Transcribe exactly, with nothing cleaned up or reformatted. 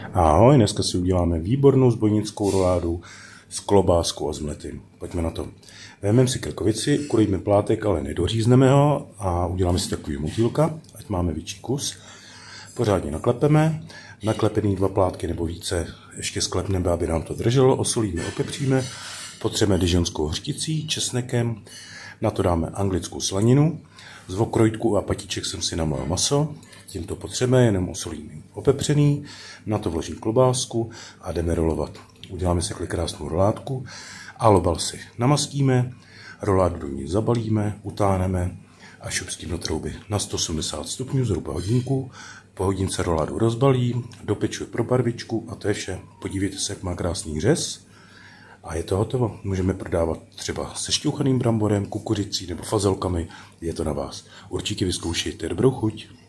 Ahoj, dneska si uděláme výbornou zbojnickou roládu s klobáskou a s mletým. Pojďme na to. Vezmeme si krkovici, ukrojíme plátek, ale nedořízneme ho a uděláme si takový motýlka, ať máme větší kus. Pořádně naklepeme, naklepený dva plátky nebo více ještě sklepneme, aby nám to drželo, osolíme, opepříme, potřebujeme dižonskou hořticí, česnekem, na to dáme anglickou slaninu, z okrojtku a patiček jsem si namlel maso, tím to potřebujeme, jenom osolíme, opepřený, na to vložím klobásku a jdeme rolovat. Uděláme si takhle krásnou rolátku a lobal si namastíme, roládu do ní zabalíme, utáhneme a šupstím do trouby na sto osmdesát stupňů zhruba hodinku. Po hodince roládu rozbalím, dopeču pro barvičku a to je vše. Podívejte se, jak má krásný řez. A je to hotovo. Můžeme prodávat třeba se šťouchaným bramborem, kukuřicí nebo fazelkami. Je to na vás. Určitě vyzkoušejte. Dobrou chuť.